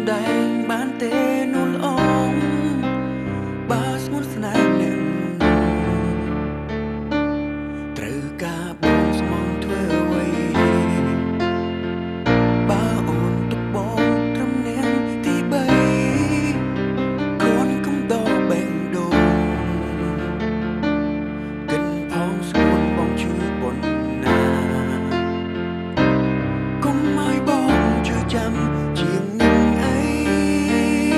ដែងបានទេនោះល្អងបើស្ងួនស្នេហ៍នឹងត្រូវការបងស្មងធ្វើអ្វីបើអូនទុកបងត្រឹមនាងទី3កូនគុំដកបេងដូងកិនផងស្ងួនបងជួយប៉ុណ្ណាគុំឲ្យបងជឿចាំជាងនឹងអី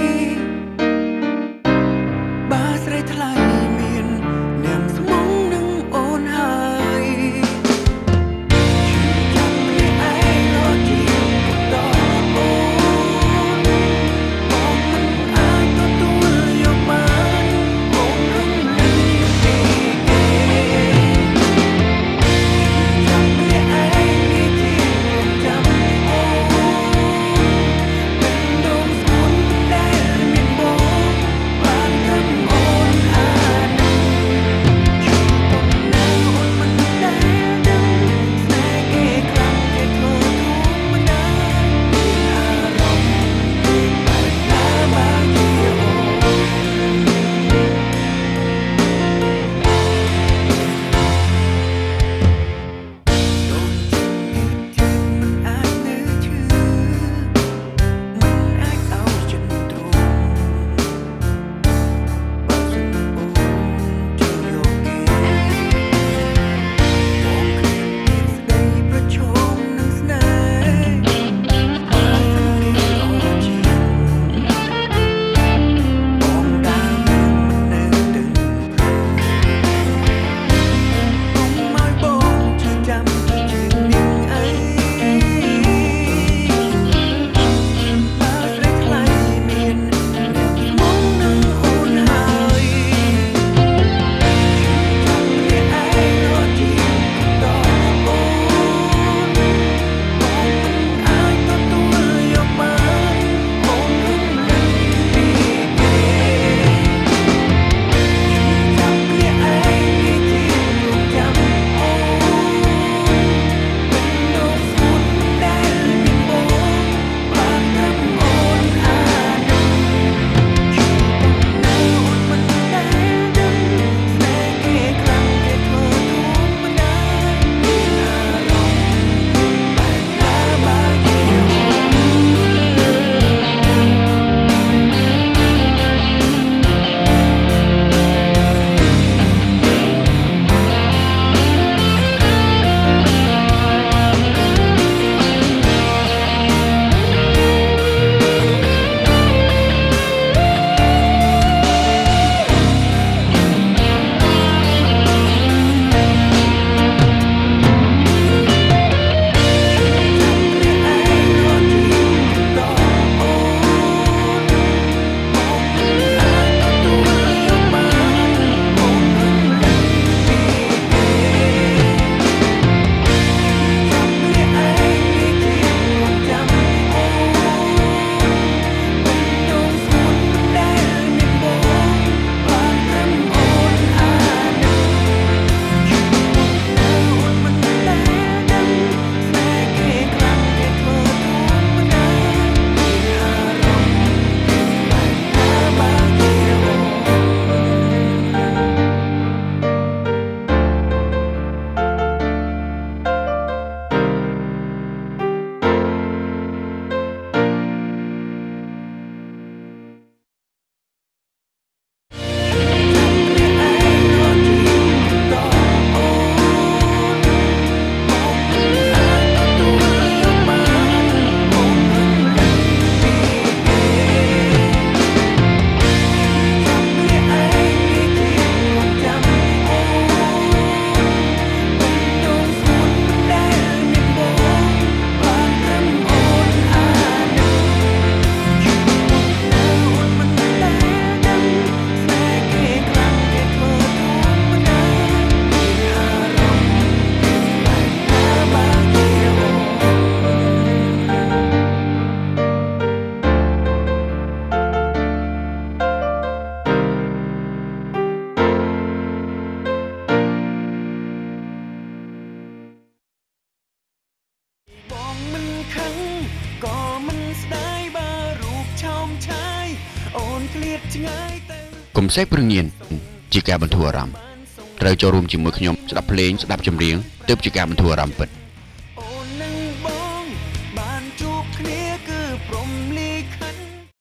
កុំសេកព្រឹងញៀនជាការបន្ធូរអារម្មណ៍ត្រូវចូលរួមជាមួយខ្ញុំស្ដាប់ភ្លេងស្ដាប់ចម្រៀងទើបជាការបន្ធូរអារម្មណ៍ពិត